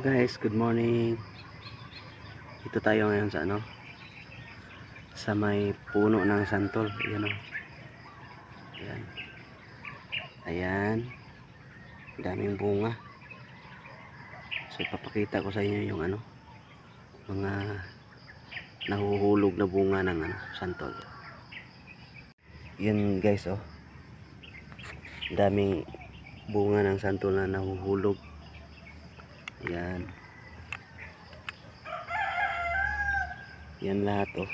Guys, good morning. Ito tayo ngayon sa sa may puno ng santol. Ayan o. Ayan. Ayan. Daming bunga. So ipapakita ko sa inyo yung mga nahuhulog na bunga ng santol. Yan guys oh. Daming bunga ng santol na nahuhulog. Ayan. Yan lahat oh.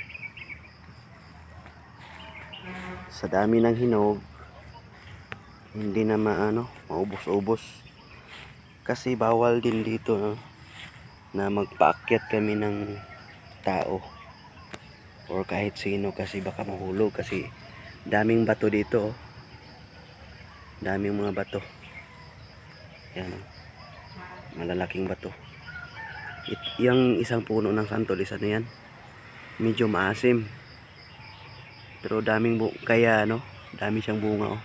Sa dami ng hinog, hindi na maubos-ubos. Kasi bawal din dito na magpaakyat kami ng tao or kahit sino kasi baka mahulog kasi daming bato dito oh. Daming mga bato. Yan oh. Malalaking bato. Yung isang puno ng santol, isa na yan. Medyo maasim. Pero daming kaya dami siyang bunga oh.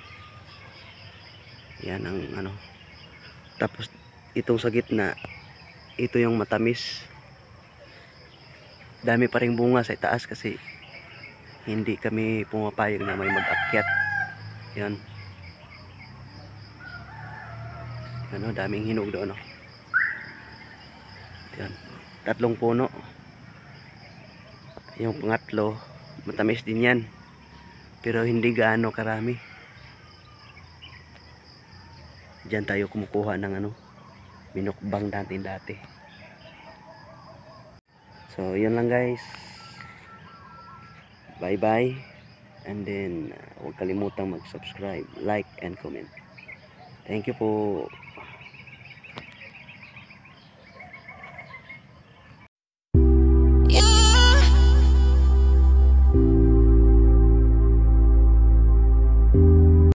Yan ang Tapos itong sa gitna, ito yung matamis. Dami pa ring bunga sa itaas kasi hindi kami pumapayag na may mag-akyat. Yan. Daming hinog doon oh. Yan. 3 puno. Yung pangatlo, matamis din yan. Pero hindi gaano karami. Diyan tayo kumukuha ng minukbang natin dati. So, yun lang guys. Bye bye. And then, huwag kalimutang mag-subscribe, like, and comment. Thank you po.